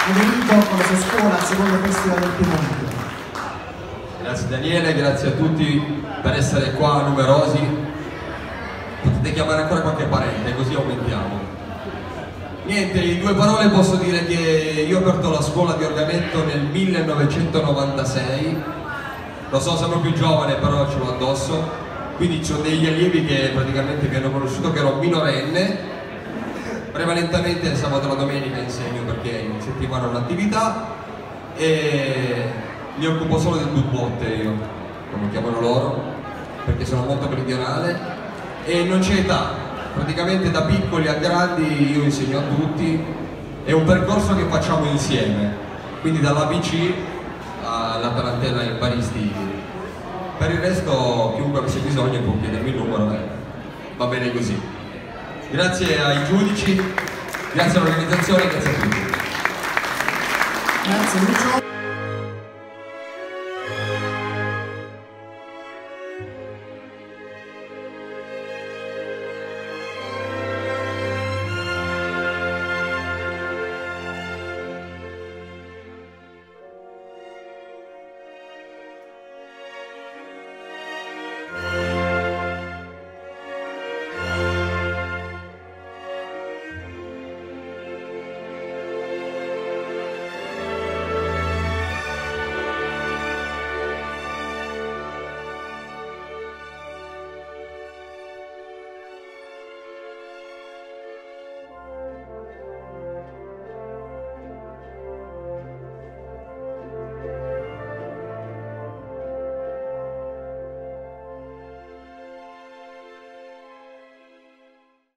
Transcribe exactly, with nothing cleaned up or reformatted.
aderito con la sua scuola al secondo festival del Piemonte. Grazie Daniele, grazie a tutti per essere qua numerosi. Potete chiamare ancora qualche parente, così aumentiamo. Niente, in due parole posso dire che io ho aperto la scuola di orgamento nel millenovecentonovantasei. Lo so, sono più giovane, però ce l'ho addosso. Quindi ho degli allievi che praticamente mi hanno conosciuto che ero minorenne. Prevalentemente il sabato e la domenica insegno perché in settimana ho un'attività e mi occupo solo del dubbotte io, come chiamano loro, perché sono molto meridionale e non c'è età. Praticamente da piccoli a grandi io insegno a tutti, è un percorso che facciamo insieme, quindi dall'A B C alla tarantella e ai baristi. Per il resto chiunque avesse bisogno può chiedermi il numero, eh. Va bene così. Grazie ai giudici, grazie all'organizzazione, grazie a tutti. Grazie Lucio.